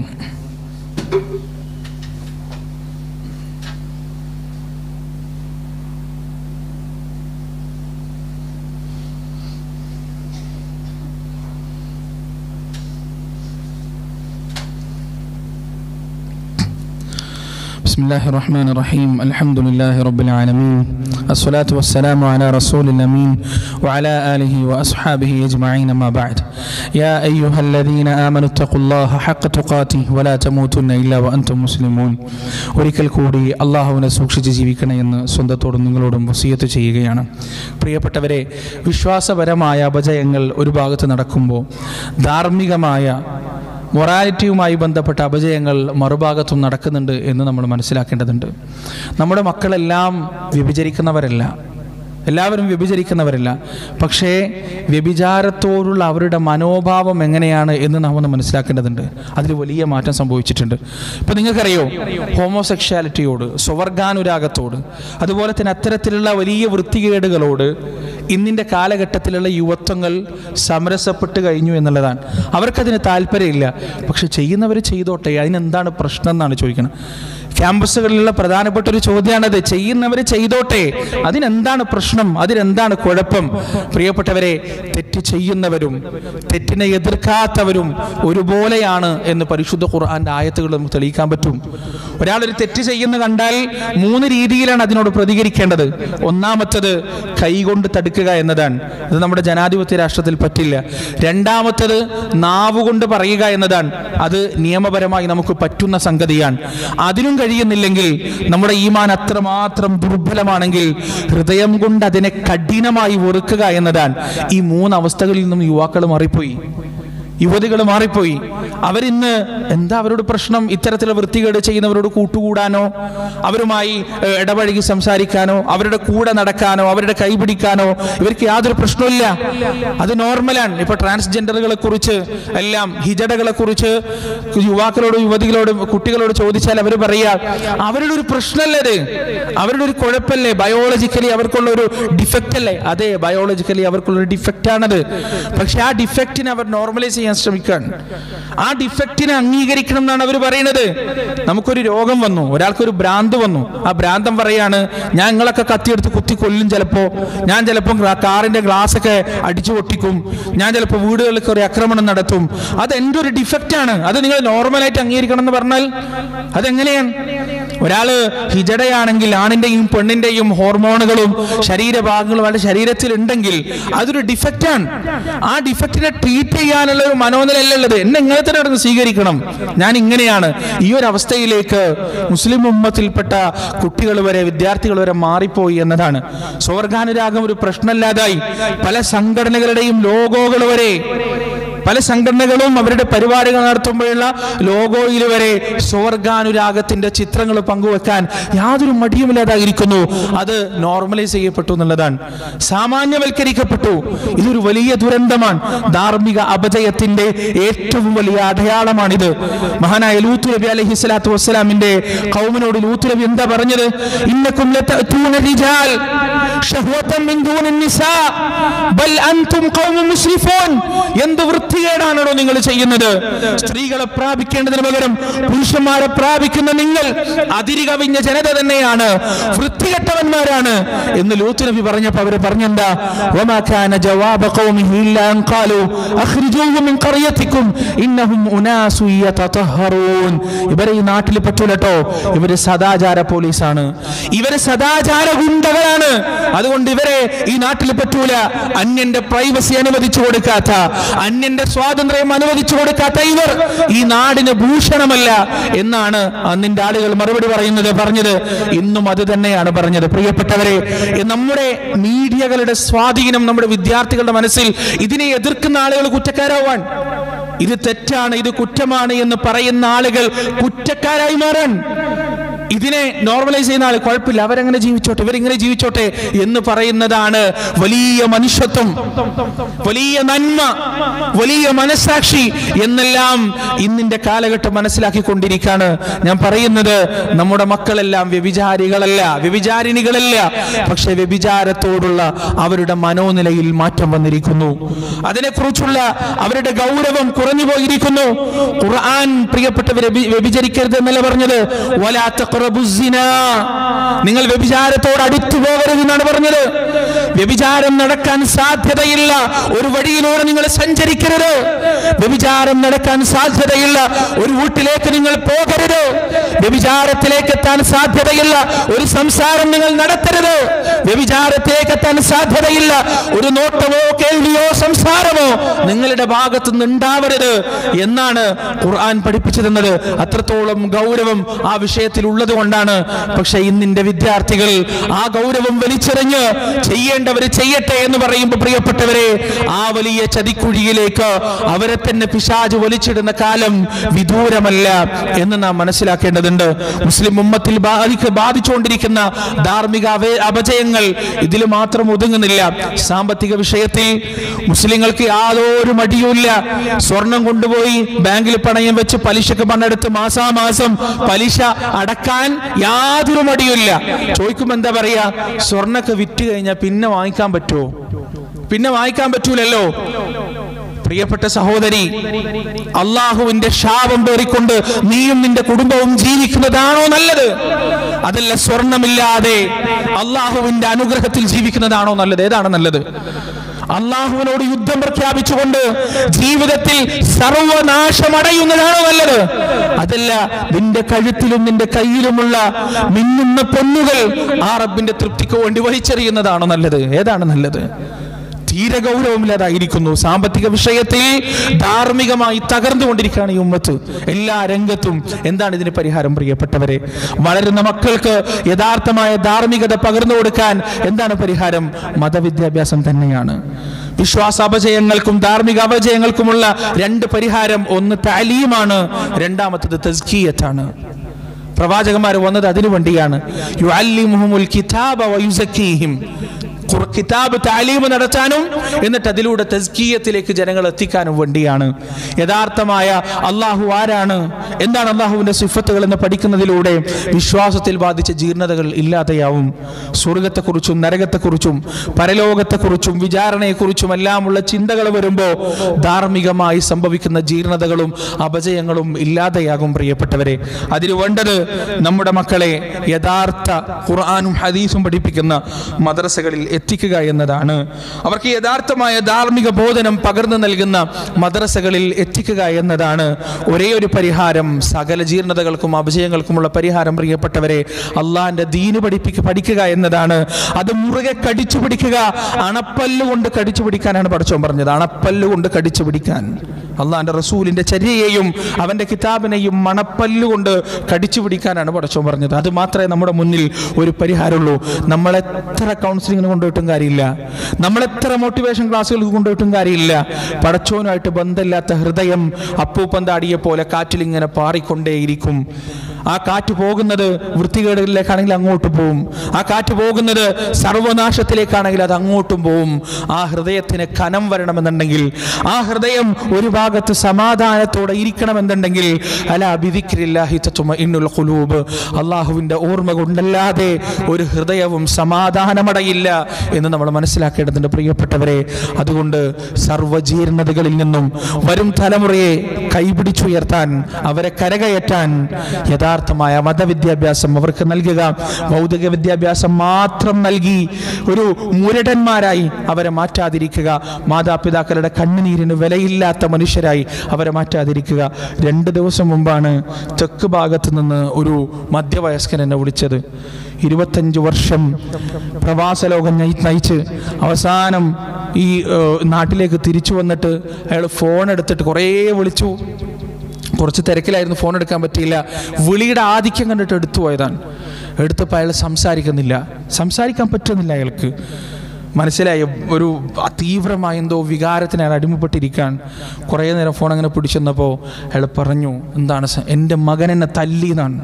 بسم الله الرحمن الرحيم. الحمد لله رب العالمين، الصلاة والسلام على رسول الأمين وعلى آله وأصحابه أجمعين. ما بعد، يا أيها الذين آمنوا اتقوا الله حق تقاته ولا تموتن إلا وأنتم مسلمون. ഒരിക്കൽ കൂടി അള്ളാഹുവിനെ സൂക്ഷിച്ച് ജീവിക്കണം എന്ന് സ്വന്തത്തോടും നിങ്ങളോടും വസിയത്ത് ചെയ്യുകയാണ്. പ്രിയപ്പെട്ടവരെ, വിശ്വാസപരമായ അപജയങ്ങൾ ഒരു ഭാഗത്ത് നടക്കുമ്പോൾ ധാർമ്മികമായ മൊറാലിറ്റിയുമായി ബന്ധപ്പെട്ട അപജയങ്ങൾ മറുഭാഗത്തും നടക്കുന്നുണ്ട് എന്ന് നമ്മൾ മനസ്സിലാക്കേണ്ടതുണ്ട്. നമ്മുടെ മക്കളെല്ലാം വ്യഭിചരിക്കുന്നവരല്ല, എല്ലാവരും വ്യഭിചരിക്കുന്നവരല്ല. പക്ഷേ വ്യഭിചാരത്തോടുള്ള അവരുടെ മനോഭാവം എങ്ങനെയാണ് എന്ന് നാം ഒന്ന് മനസ്സിലാക്കേണ്ടതുണ്ട്. അതിൽ വലിയ മാറ്റം സംഭവിച്ചിട്ടുണ്ട്. ഇപ്പം നിങ്ങൾക്കറിയോ, ഹോമോസെക്ഷാലിറ്റിയോട്, സ്വവർഗാനുരാഗത്തോട്, അതുപോലെ തന്നെ അത്തരത്തിലുള്ള വലിയ വൃത്തികേടുകളോട് ഇന്നിൻ്റെ കാലഘട്ടത്തിലുള്ള യുവത്വങ്ങൾ സമരസപ്പെട്ട് കഴിഞ്ഞു എന്നുള്ളതാണ്. അവർക്കതിന് താല്പര്യമില്ല. പക്ഷെ ചെയ്യുന്നവർ ചെയ്തോട്ടെ, അതിനെന്താണ് പ്രശ്നം എന്നാണ് ചോദിക്കുന്നത്. ക്യാമ്പസുകളിലുള്ള പ്രധാനപ്പെട്ട ഒരു ചോദ്യമാണത്. ചെയ്യുന്നവർ ചെയ്തോട്ടെ, അതിനെന്താണ് പ്രശ്നം, അതിനെന്താണ് കുഴപ്പം? പ്രിയപ്പെട്ടവരെ, തെറ്റ് ചെയ്യുന്നവരും തെറ്റിനെ എതിർക്കാത്തവരും ഒരുപോലെയാണ് എന്ന് പരിശുദ്ധ ഖുർആന്റെ ആയത്തുകൾ നമുക്ക് തെളിയിക്കാൻ പറ്റും. ഒരാളൊരു തെറ്റ് ചെയ്യുന്ന കണ്ടാൽ മൂന്ന് രീതിയിലാണ് അതിനോട് പ്രതികരിക്കേണ്ടത്. ഒന്നാമത്തത് കൈകൊണ്ട് തടുക്കുക എന്നതാണ്. അത് നമ്മുടെ ജനാധിപത്യ രാഷ്ട്രത്തിൽ പറ്റില്ല. രണ്ടാമത്തത് നാവുകൊണ്ട് പറയുക എന്നതാണ്. അത് നിയമപരമായി നമുക്ക് പറ്റുന്ന സംഗതിയാണ്. അതിനും കഴിയുന്നില്ലെങ്കിൽ, നമ്മുടെ ഈമാൻ അത്രമാത്രം ദുർബലമാണെങ്കിൽ ഹൃദയം കൊണ്ട് അതിനെ കഠിനമായി വെറുക്കുക എന്നതാണ്. ഈ മൂന്ന് അവസ്ഥകളിൽ നിന്നും യുവാക്കൾ മാറിപ്പോയി. യുവതികൾ മാറിപ്പോയി. അവരിന്ന് എന്താ അവരോട് പ്രശ്നം? ഇത്തരത്തിലുള്ള വൃത്തികേട് ചെയ്യുന്നവരോട് കൂട്ടുകൂടാനോ അവരുമായി ഇടപഴകി സംസാരിക്കാനോ അവരുടെ കൂടെ നടക്കാനോ അവരുടെ കൈപിടിക്കാനോ ഇവർക്ക് യാതൊരു പ്രശ്നമില്ല. അത് നോർമലാണ്. ഇപ്പൊ ട്രാൻസ്ജെൻഡറുകളെ കുറിച്ച് എല്ലാം ഹിജടകളെ കുറിച്ച് യുവാക്കളോട് യുവതികളോട് കുട്ടികളോട് ചോദിച്ചാൽ അവർ പറയാ അവരുടെ ഒരു പ്രശ്നമല്ലേ, അവരുടെ ഒരു കുഴപ്പമല്ലേ, ബയോളജിക്കലി അവർക്കുള്ള ഒരു ഡിഫക്റ്റ് അല്ലേ? അതെ, ബയോളജിക്കലി അവർക്കുള്ള ഒരു ഡിഫക്റ്റ് ആണത്. പക്ഷെ ആ ഡിഫക്റ്റിനെ അവർ നോർമലൈസ് ചെയ്യാൻ ശ്രമിക്കാൻ, ആ ഡിഫക്റ്റിനെ അംഗീകരിക്കണം എന്നാണ് അവർ പറയുന്നത്. നമുക്കൊരു രോഗം വന്നു, ഒരാൾക്കൊരു ഭ്രാന്ത് വന്നു, ആ ഭ്രാന്തം പറയാണ് ഞാൻ നിങ്ങളൊക്കെ കത്തിയെടുത്ത് കുത്തി കൊല്ലും, ചിലപ്പോ ഞാൻ ചിലപ്പോൾ കാറിന്റെ ഗ്ലാസ് ഒക്കെ അടിച്ചു പൊട്ടിക്കും, ഞാൻ ചിലപ്പോൾ വീടുകളിൽ ഒരു ആക്രമണം നടത്തും, അത് എൻ്റെ ഒരു ഡിഫക്റ്റ് ആണ്, അത് നിങ്ങൾ നോർമലായിട്ട് അംഗീകരിക്കണം എന്ന് പറഞ്ഞാൽ അതെങ്ങനെയാണ്? ഒരാള് ഹിജടയാണെങ്കിൽ ആണിന്റെയും പെണ്ണിന്റെയും ഹോർമോണുകളും ശരീരഭാഗങ്ങളും അവരുടെ ശരീരത്തിൽ ഉണ്ടെങ്കിൽ അതൊരു ഡിഫക്റ്റാണ്. ആ ഡിഫക്റ്റിനെ ട്രീറ്റ് ചെയ്യാനുള്ള ഒരു മനോനിലയല്ല ഉള്ളത്. എന്നെ ഇങ്ങനെ തന്നെ നടന്ന് സ്വീകരിക്കണം, ഞാൻ ഇങ്ങനെയാണ്. ഈ ഒരു അവസ്ഥയിലേക്ക് മുസ്ലിം ഉമ്മത്തിൽപ്പെട്ട കുട്ടികൾ വരെ വിദ്യാർത്ഥികൾ വരെ മാറിപ്പോയി എന്നതാണ്. സ്വർഗാനുരാഗം ഒരു പ്രശ്നമില്ലാതായി. പല സംഘടനകളുടെയും ലോഗോകൾ വരെ, പല സംഘടനകളും അവരുടെ പരിപാടികൾ നടത്തുമ്പോഴുള്ള ലോഗോയിൽ വരെ സ്വർഗാനുരാഗത്തിന്റെ ചിത്രങ്ങൾ പങ്കുവെക്കാൻ യാതൊരു മടിയുമില്ലാതായിരിക്കുന്നു. അത് നോർമലൈസ് ചെയ്യപ്പെട്ടു എന്നുള്ളതാണ്, സാമാന്യവൽക്കരിക്കപ്പെട്ടു. ഇതൊരു വലിയ ദുരന്തമാണ്. ധാർമ്മിക അപജയത്തിന്റെ ഏറ്റവും വലിയ അടയാളമാണിത്. മഹാനായ ലൂത്ത് നബി അലൈഹി സ്വലാത്തു വസ്സലാമിന്റെ ഖൗമിനോട് ലൂത്ത് നബി എന്താ പറഞ്ഞത്? ഇന്നകും ലതഅതൂന റിജാൽ ശഹ്വതൻ മിൻ ദൂനിൻ നിസാ ബൽ അൻതും ഖൗമുൻ മുസ്രിഫൂൻ. എന്ത് വൃത്തികേടാണോ നിങ്ങൾ ചെയ്യുന്നത്? സ്ത്രീകളെ പ്രാപിക്കേണ്ടതിന് പകരം പുരുഷന്മാരെ പ്രാപിക്കുന്ന നിങ്ങൾ അതിരി കവിഞ്ഞ ജനത തന്നെയാണ്, വൃത്തികെട്ടവന്മാരാണ് എന്ന് ലൂത്ത് നബി പറഞ്ഞപ്പോൾ അവര് പറഞ്ഞെന്താ? വമാ കാന ജവാബ ഖൗമിഹി ഇല്ലാ അൻ ഖാലു അഖ്രിജൂഹും മിൻ ഖറിയതികും ഇന്നഹും ഉനാസു യതതഹറൂൻ. ഇവരെ ഈ നാട്ടിൽ പറ്റൂലട്ടോ, ഇവര് സദാചാര പോലീസാണ്, ഇവര് സദാചാര ഗുണ്ടകളാണ്, അതുകൊണ്ട് ഇവരെ ഈ നാട്ടിൽ പറ്റൂല. അന്യന്റെ പ്രൈവസി അനുവദിച്ചു കൊടുക്കാത്ത, അന്യന്റെ സ്വാതന്ത്ര്യം അനുവദിച്ചു കൊടുക്കാത്ത ഇവർ ഈ നാടിന് ഭൂഷണമല്ല എന്നാണ് അന്നിന്റെ ആളുകൾ മറുപടി പറയുന്നത് പറഞ്ഞത്. ഇന്നും അത് തന്നെയാണ് പറഞ്ഞത്. പ്രിയപ്പെട്ടവരെ, നമ്മുടെ മീഡിയകളുടെ സ്വാധീനം നമ്മുടെ വിദ്യാർത്ഥികളുടെ മനസ്സിൽ ഇതിനെ എതിർക്കുന്ന ആളുകൾ കുറ്റക്കാരാവാൻ, ഇത് തെറ്റാണ് ഇത് കുറ്റമാണ് എന്ന് പറയുന്ന ആളുകൾ കുറ്റക്കാരായി മാറാൻ, ഇതിനെ നോർമലൈസ് ചെയ്യുന്ന ആൾ കുഴപ്പമില്ല, അവരങ്ങനെ ജീവിച്ചോട്ടെ, ഇവരിങ്ങനെ ജീവിച്ചോട്ടെ എന്ന് പറയുന്നതാണ് വലിയ മനുഷ്യത്വം, വലിയ നന്മ, വലിയ മനസാക്ഷി എന്നെല്ലാം ഇന്നിന്റെ കാലഘട്ടം മനസ്സിലാക്കിക്കൊണ്ടിരിക്കുകയാണ്. ഞാൻ പറയുന്നത് നമ്മുടെ മക്കളെല്ലാം വ്യഭിചാരികളല്ല, വ്യഭിചാരിണികളല്ല, പക്ഷെ വ്യഭിചാരത്തോടുള്ള അവരുടെ മനോനിലയിൽ മാറ്റം വന്നിരിക്കുന്നു. അതിനെക്കുറിച്ചുള്ള അവരുടെ ഗൗരവം കുറഞ്ഞു പോയിരിക്കുന്നു. ഖുർആൻ പ്രിയപ്പെട്ടവരെ വ്യഭിചരിക്കരുത് എന്നല്ല പറഞ്ഞത്, വലാ തഖറബുസ്സിനാ, നിങ്ങൾ വ്യഭിചാരത്തോട് അടുത്തു പോകരുത് എന്നാണ് പറഞ്ഞത്. വ്യഭിചാരം നടക്കാൻ സാധ്യതയില്ല ഒരു വഴിയിലൂടെ നിങ്ങൾ സഞ്ചരിക്കരുത്, വ്യഭിചാരം നടക്കാൻ സാധ്യതയില്ല ഒരു വീട്ടിലേക്ക് നിങ്ങൾ പോകരുത്, വ്യഭിചാരത്തിലേക്ക് എത്താൻ സാധ്യതയില്ല ഒരു സംസാരം നിങ്ങൾ നടത്തരുത്, വ്യഭിചാരത്തിലേക്ക് എത്താൻ സാധ്യതയില്ല ഒരു നോട്ടമോ കേൾവിയോ സംസാരമോ നിങ്ങളുടെ ഭാഗത്തു നിന്ന് ഉണ്ടാവരുത് എന്നാണ് ഖുർആൻ പഠിപ്പിച്ചതെന്നത്. അത്രത്തോളം ഗൗരവം ആ വിഷയത്തിൽ ഉള്ളത് കൊണ്ടാണ്. പക്ഷെ ഇന്നിന്റെ വിദ്യാർത്ഥികൾ ആ ഗൗരവം വലിച്ചെറിഞ്ഞ് ചെയ്യേണ്ടവര് ചെയ്യട്ടെ എന്ന് പറയുമ്പോൾ പ്രിയപ്പെട്ടവരെ, ആ വലിയ ചതിക്കുഴിയിലേക്ക് അവരെ തന്നെ പിശാച് വലിച്ചിടുന്ന കാലം വിദൂരമല്ല എന്ന് നാം മനസ്സിലാക്കേണ്ടതുണ്ട്. മുസ്ലിം ഉമ്മത്തിൽ ബാധിച്ചുകൊണ്ടിരിക്കുന്ന ധാർമ്മിക അപജയങ്ങൾ ഇതിൽ മാത്രം ഒതുങ്ങുന്നില്ല. സാമ്പത്തിക വിഷയത്തിൽ മുസ്ലിങ്ങൾക്ക് യാതൊരു മടിയുമില്ല. സ്വർണം കൊണ്ടുപോയി ബാങ്കിൽ പണയം വെച്ച് പലിശക്ക് പണെടുത്ത് മാസാമാസം പലിശ അടക്കാൻ യാതൊരു മടിയുമില്ല. ചോദിക്കുമ്പോ എന്താ പറയാ? സ്വർണ്ണൊക്കെ വിറ്റ് കഴിഞ്ഞാൽ പിന്നെ വാങ്ങിക്കാൻ പറ്റുമോ? പിന്നെ വാങ്ങിക്കാൻ പറ്റൂലല്ലോ. പ്രിയപ്പെട്ട സഹോദരി, അള്ളാഹുവിന്റെ ശാപം പേറിക്കൊണ്ട് നീയും നിന്റെ കുടുംബവും ജീവിക്കുന്നതാണോ നല്ലത്? അതല്ല സ്വർണമില്ലാതെ അള്ളാഹുവിന്റെ അനുഗ്രഹത്തിൽ ജീവിക്കുന്നതാണോ നല്ലത്? ഏതാണ് നല്ലത്? അള്ളാഹുവിനോട് യുദ്ധം പ്രഖ്യാപിച്ചുകൊണ്ട് ജീവിതത്തിൽ സർവനാശമടയുന്നതാണോ നല്ലത്? അതല്ല നിന്റെ കഴുത്തിലും നിന്റെ കയ്യിലുമുള്ള മിന്നുന്ന പൊന്നുകൾ ആ റബ്ബിന്റെ തൃപ്തിക്ക് വേണ്ടി വലിച്ചെറിയുന്നതാണോ നല്ലത്? ഏതാണ് നല്ലത്? തീരെ ഗൗരവമില്ലാതായിരിക്കുന്നു. സാമ്പത്തിക വിഷയത്തിൽ ധാർമ്മികമായി തകർന്നുകൊണ്ടിരിക്കുകയാണ് ഈ ഉമ്മത്ത് എല്ലാ രംഗത്തും. എന്താണ് ഇതിന് പരിഹാരം പ്രിയപ്പെട്ടവരെ? വളരുന്ന മക്കൾക്ക് യഥാർത്ഥമായ ധാർമ്മികത പകർന്നു കൊടുക്കാൻ എന്താണ് പരിഹാരം? മതവിദ്യാഭ്യാസം തന്നെയാണ്. വിശ്വാസാപജയങ്ങൾക്കും ധാർമ്മിക അപജയങ്ങൾക്കുമുള്ള രണ്ട് പരിഹാരം, ഒന്ന് തഅലീമാണ്, രണ്ടാമത്തത് തസ്കിയത്താണ്. പ്രവാചകന്മാർ വന്നത് അതിനു വേണ്ടിയാണ്. യുഅല്ലിമുഹുൽ കിതാബ വയുസക്കീഹിം, കിതാബ് താലീം നടത്താനും എന്നിട്ട് അതിലൂടെ തസ്കിയത്തിലേക്ക് ജനങ്ങൾ എത്തിക്കാനും വേണ്ടിയാണ്. യഥാർത്ഥമായ അള്ളാഹു ആരാണ്, എന്താണ് അള്ളാഹുവിന്റെ സിഫത്തുകൾ എന്ന് പഠിക്കുന്നതിലൂടെ വിശ്വാസത്തിൽ ബാധിച്ച ജീർണതകൾ ഇല്ലാതെയാവും. സ്വർഗത്തെക്കുറിച്ചും നരകത്തെക്കുറിച്ചും പരലോകത്തെക്കുറിച്ചും വിചാരണയെക്കുറിച്ചും എല്ലാമുള്ള ചിന്തകൾ വരുമ്പോൾ ധാർമ്മികമായി സംഭവിക്കുന്ന ജീർണതകളും അപജയങ്ങളും ഇല്ലാതെയാകും. പ്രിയപ്പെട്ടവരെ, അതിനു വേണ്ടത് നമ്മുടെ മക്കളെ യഥാർത്ഥ ഖുർആനും ഹദീസും പഠിപ്പിക്കുന്ന മദ്രസകളിൽ എത്തിക്കുക എന്നതാണ്. അവർക്ക് യഥാർത്ഥമായ ധാർമ്മിക ബോധനം പകർന്നു നൽകുന്ന മദ്രസകളിൽ എത്തിക്കുക എന്നതാണ് ഒരേ ഒരു പരിഹാരം. സകല ജീർണതകൾക്കും അപജയങ്ങൾക്കുമുള്ള പരിഹാരം പ്രിയപ്പെട്ടവരെ അള്ളാഹിന്റെ ദീന് പഠിപ്പിക്കുക പഠിക്കുക എന്നതാണ്. അത് മുറുകെ കടിച്ചു പിടിക്കുക. അണപ്പല്ലുകൊണ്ട് കടിച്ചു പിടിക്കാനാണ് പടച്ചോൻ പറഞ്ഞത്. അണപ്പല്ലുകൊണ്ട് കടിച്ചു പിടിക്കാൻ. അള്ളാഹിന്റെ റസൂലിന്റെ ചര്യയെയും അവന്റെ കിതാബിനെയും മണപ്പല്ലുകൊണ്ട് കടിച്ചു പിടിക്കാനാണ് പടച്ചോൻ പറഞ്ഞത്. അത് മാത്രമേ നമ്മുടെ മുന്നിൽ ഒരു പരിഹാരമുള്ളൂ. നമ്മളെത്ര കൗൺസിലിങ്ങിന് കൊണ്ടുപോയിട്ടും കാര്യമില്ല, നമ്മളെത്ര മോട്ടിവേഷൻ ക്ലാസ്സുകൾക്ക് കൊണ്ടുപോയിട്ടും കാര്യമില്ല. പടച്ചോനുമായിട്ട് ബന്ധമില്ലാത്ത ഹൃദയം അപ്പൂപ്പന്താടിയെ പോലെ കാറ്റിൽ ഇങ്ങനെ പാറിക്കൊണ്ടേയിരിക്കും. ആ കാറ്റ് പോകുന്നത് വൃത്തികേടുകളിലേക്കാണെങ്കിൽ അങ്ങോട്ട് പോവും, ആ കാറ്റ് പോകുന്നത് സർവനാശത്തിലേക്കാണെങ്കിൽ അത് അങ്ങോട്ടും പോവും. ആ ഹൃദയത്തിന് കനം വരണമെന്നുണ്ടെങ്കിൽ, ആ ഹൃദയം ഒരു ഭാഗത്ത് സമാധാനത്തോടെ ഇരിക്കണമെന്നുണ്ടെങ്കിൽ, അലാ ബിദിക്രില്ലാഹി തത്മഇന്നുൽ ഖുലൂബ്, അള്ളാഹുവിൻ്റെ ഓർമ്മ കൊണ്ടല്ലാതെ ഒരു ഹൃദയവും സമാധാനമടയില്ല എന്ന് നമ്മൾ മനസ്സിലാക്കേണ്ടതുണ്ട് പ്രിയപ്പെട്ടവരെ. അതുകൊണ്ട് സർവ്വജീർണതകളിൽ നിന്നും വരും തലമുറയെ കൈപിടിച്ചുയർത്താൻ, അവരെ കരകയറ്റാൻ യഥാർത്ഥമായ മതവിദ്യാഭ്യാസം അവർക്ക് നൽകുക. ഭൗതിക വിദ്യാഭ്യാസം മാത്രം നൽകി ഒരു മുരടന്മാരായി അവരെ മാറ്റാതിരിക്കുക. മാതാപിതാക്കളുടെ കണ്ണുനീരിന് വിലയില്ലാത്ത മനുഷ്യരായി അവരെ മാറ്റാതിരിക്കുക. രണ്ട് ദിവസം മുമ്പാണ് തെക്ക് ഭാഗത്ത് നിന്ന് ഒരു മധ്യവയസ്കൻ എന്നെ വിളിച്ചത്. ഇരുപത്തഞ്ച് വർഷം പ്രവാസ ലോകം നയിച്ച് അവസാനം ഈ നാട്ടിലേക്ക് തിരിച്ചു വന്നിട്ട് അയാൾ ഫോൺ എടുത്തിട്ട് കുറേ വിളിച്ചു. കുറച്ച് തിരക്കിലായിരുന്നു, ഫോൺ എടുക്കാൻ പറ്റിയില്ല. വിളിയുടെ ആധിക്യം കണ്ടിട്ട് എടുത്തു പോയതാണ്. എടുത്തപ്പോൾ അയാൾ സംസാരിക്കുന്നില്ല, സംസാരിക്കാൻ പറ്റുന്നില്ല. അയാൾക്ക് മനസ്സിലായി ഒരു തീവ്രമായ എന്തോ വികാരത്തിന് അയാൾ അടിമപ്പെട്ടിരിക്കാൻ. കുറേ നേരം ഫോൺ അങ്ങനെ പിടിച്ചെന്നപ്പോൾ അയാൾ പറഞ്ഞു, എന്താണ് എൻ്റെ മകൻ എന്നെ തല്ലിയെന്നാണ്.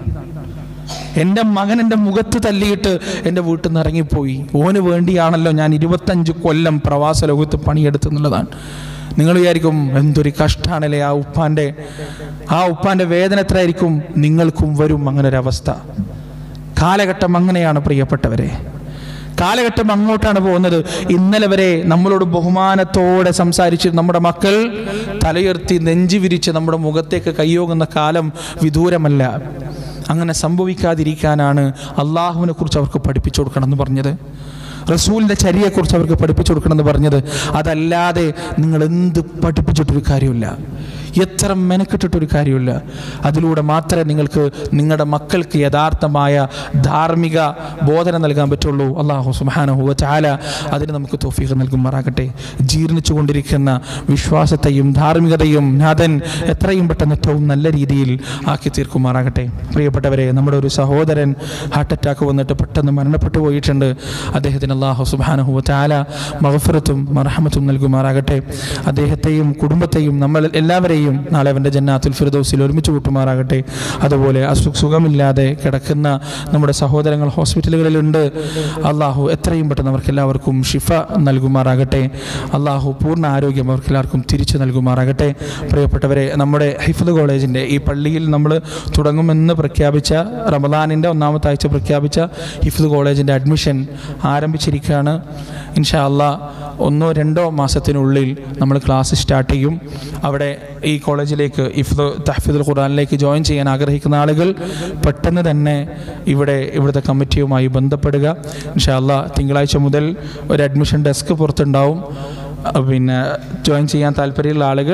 എൻ്റെ മകൻ എൻ്റെ മുഖത്ത് തല്ലിയിട്ട് എൻ്റെ വീട്ടിൽ നിന്ന് ഇറങ്ങിപ്പോയി. ഓന് വേണ്ടിയാണല്ലോ ഞാൻ ഇരുപത്തഞ്ച് കൊല്ലം പ്രവാസ ലോകത്ത് പണിയെടുത്തെന്നുള്ളതാണ്. നിങ്ങൾ വിചാരിക്കും എന്തൊരു കഷ്ടമാണല്ലേ ആ ഉപ്പാൻ്റെ ആ ഉപ്പാൻ്റെ വേദന എത്രയായിരിക്കും. നിങ്ങൾക്കും വരും അങ്ങനൊരവസ്ഥ. കാലഘട്ടം അങ്ങനെയാണ് പ്രിയപ്പെട്ടവരെ. കാലഘട്ടം അങ്ങോട്ടാണ് പോകുന്നത്. ഇന്നലെ വരെ നമ്മളോട് ബഹുമാനത്തോടെ സംസാരിച്ച് നമ്മുടെ മക്കൾ തലയുയർത്തി നെഞ്ചു വിരിച്ച് നമ്മുടെ മുഖത്തേക്ക് കയ്യോകുന്ന കാലം വിദൂരമല്ല. അങ്ങനെ സംഭവിക്കാതിരിക്കാനാണ് അള്ളാഹുവിനെ കുറിച്ച് അവർക്ക് പഠിപ്പിച്ചു കൊടുക്കണം എന്ന് പറഞ്ഞത്. റസൂലിൻ്റെ ചര്യയെക്കുറിച്ച് അവർക്ക് പഠിപ്പിച്ചു കൊടുക്കണമെന്ന് പറഞ്ഞത്. അതല്ലാതെ നിങ്ങൾ എന്ത് പഠിപ്പിച്ചിട്ടൊരു കാര്യമില്ല, എത്ര മെനക്കെട്ടിട്ടൊരു കാര്യമില്ല. അതിലൂടെ മാത്രമേ നിങ്ങൾക്ക് നിങ്ങളുടെ മക്കൾക്ക് യഥാർത്ഥമായ ധാർമ്മിക ബോധന നൽകാൻ പറ്റുള്ളൂ. അല്ലാഹു സുബ്ഹാനഹു വ തആല അതിന് നമുക്ക് തൗഫീഖ് നൽകുമാറാകട്ടെ. ജീർണിച്ചു കൊണ്ടിരിക്കുന്ന വിശ്വാസത്തെയും ധാർമ്മികതയും നാഥൻ എത്രയും പെട്ടെന്ന് ഏറ്റവും നല്ല രീതിയിൽ ആക്കി തീർക്കുമാറാകട്ടെ. പ്രിയപ്പെട്ടവരെ, നമ്മുടെ ഒരു സഹോദരൻ ഹാർട്ട് അറ്റാക്ക് വന്നിട്ട് പെട്ടെന്ന് മരണപ്പെട്ടു പോയിട്ടുണ്ട്. അദ്ദേഹത്തിന് അല്ലാഹു സുബ്ഹാനഹു വ തആല മഗ്ഫിറത്തും മർഹമത്തും നൽകുമാറാകട്ടെ. അദ്ദേഹത്തെയും കുടുംബത്തെയും നമ്മൾ എല്ലാവരെയും നാളെ അവൻ്റെ ജന്നാത്തുൽ ഫിർദൗസിൽ ഒരുമിച്ച് കൂട്ടുമാറാകട്ടെ. അതുപോലെ അസു സുഖമില്ലാതെ കിടക്കുന്ന നമ്മുടെ സഹോദരങ്ങൾ ഹോസ്പിറ്റലുകളിലുണ്ട്. അള്ളാഹു എത്രയും പെട്ടെന്ന് അവർക്ക് എല്ലാവർക്കും ഷിഫ നൽകുമാറാകട്ടെ. അള്ളാഹു പൂർണ്ണ ആരോഗ്യം അവർക്ക് എല്ലാവർക്കും തിരിച്ചു നൽകുമാറാകട്ടെ. പ്രിയപ്പെട്ടവരെ, നമ്മുടെ ഹിഫ്ദ് കോളേജിൻ്റെ ഈ പള്ളിയിൽ നമ്മൾ തുടങ്ങുമെന്ന് പ്രഖ്യാപിച്ച റമദാനിൻ്റെ ഒന്നാമത്തെ ആഴ്ച പ്രഖ്യാപിച്ച ഹിഫ്ദ് കോളേജിൻ്റെ അഡ്മിഷൻ ആരംഭിച്ചിരിക്കുകയാണ്. ഇൻഷാ അള്ളാഹ് ഒന്നോ രണ്ടോ മാസത്തിനുള്ളിൽ നമ്മൾ ക്ലാസ് സ്റ്റാർട്ട് ചെയ്യും. അവിടെ ഈ കോളേജിലേക്ക് ഹിഫ്ദ് തഹ്ഫീദുൽ ഖുർആനിലേക്ക് ജോയിൻ ചെയ്യാൻ ആഗ്രഹിക്കുന്ന ആളുകൾ പെട്ടെന്ന് തന്നെ ഇവിടെ ഇവിടുത്തെ കമ്മിറ്റിയുമായി ബന്ധപ്പെടുക. ഇൻഷാ അള്ളാഹ് തിങ്കളാഴ്ച മുതൽ ഒരു അഡ്മിഷൻ ഡെസ്ക് പുറത്തുണ്ടാവും. പിന്നെ ജോയിൻ ചെയ്യാൻ താല്പര്യമുള്ള ആളുകൾ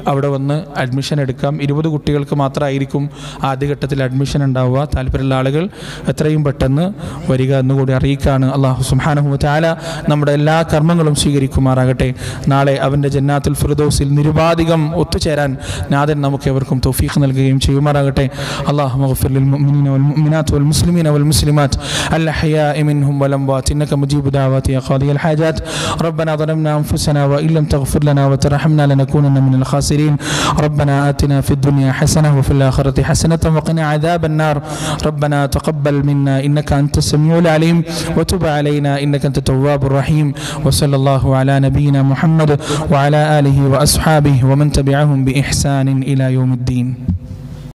അവിടെ വന്ന് അഡ്മിഷൻ എടുക്കാം. ഇരുപത് കുട്ടികൾക്ക് മാത്രമായിരിക്കും ആദ്യഘട്ടത്തിൽ അഡ്മിഷൻ ഉണ്ടാവുക. താല്പര്യമുള്ള ആളുകൾ എത്രയും പെട്ടെന്ന് വരിക എന്നുകൂടി അറിയിക്കുകയാണ്. അല്ലാഹു സുബ്ഹാനഹു വ തആല നമ്മുടെ എല്ലാ കർമ്മങ്ങളും സ്വീകരിക്കുമാറാകട്ടെ. നാളെ അവൻ്റെ ജന്നാത്തുൽ ഫിർദൗസിൽ നിരുപാധികം ഒത്തുചേരാൻ നാഥൻ നമുക്ക് എവർക്കും തൗഫീഖ് നൽകുകയും ചെയ്യുമാറാകട്ടെ. അല്ലാഹു മഗ്ഫിർ ലിൽ മുഅ്മിനീന വൽ മുഅ്മിനാത്ത് വൽ മുസ്ലിമീന വൽ മുസ്ലിമാത്ത് അൽ അഹ്യാഇ മിൻഹും വൽ അംവാത്ത് ഇന്നക മുജീബു ദഅവാതി യാ ഖാദിയൽ ഹാജാത്ത്. റബ്ബനാ ളലംനാ അൻഫുസനാ വ ഇല്ലം തഗ്ഫിർ ലനാ വ തർഹംനാ ലനകൂനന്ന മിനൽ ഖാസിരീൻ. റബ്ബനാ ആതിനാ ഫിദ് ദുനിയ ഹസനത വഫിൽ ആഖിറതി ഹസനത വഖിനാ അദാബൻ നാർ. റബ്ബനാ തഖബ്ബൽ മിന്നാ ഇന്നക അൻതസ് സമീഉൽ അലീം വതുബ് അലൈനാ ഇന്നക അൻത തവ്വാബുർ റഹീം. വസല്ലല്ലാഹു അലാ നബിയിനാ മുഹമ്മദ് വഅലാ ആലിഹി വഅസ്ഹാബിഹി വമൻ തബിഅഹും ബിഇഹ്സാനിൻ ഇലാ യൗമിദ്ദീൻ.